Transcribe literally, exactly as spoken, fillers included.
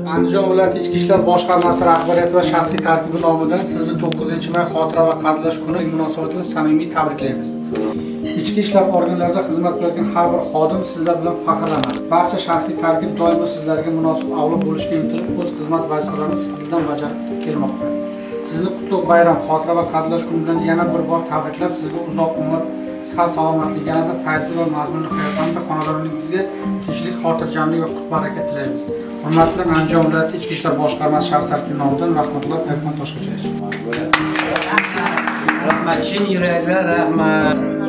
Andijon viloyati Ichki ishlar boshqarmasi rahbariyati va shaxsiy tarkibi nomidan sizni to'qqizinchi may xotira va qadrlash kuni munosabati bilan samimiy tabriklaymiz. Ichki ishlar organlarida xizmat qilayotgan har bir xodim sizlar bilan faxrlanadi. Barcha shaxsiy tarkib doimo sizlarga munosib avlod bo'lishga intilib, o'z xizmat vazifalarini sidqidildan bajarib kelmoqda. Sizni qutlug' bayram, xotira va qadrlash kuni bilan yana bir bor tabriklab, sizga uzoq umr, sihat, salomatlik, yanada fayzli va mazmunli hayot hamda xonadoningizga tinchlik, xotirjamlik va qut baraka tilaymiz. Hurmatli Andijon viloyati Ichki ishlar boshqarmasi shaxsiy tarkibi nomidan rahmatlar aytmoq toshqacha. Rahmat, chin yurakdan rahmat.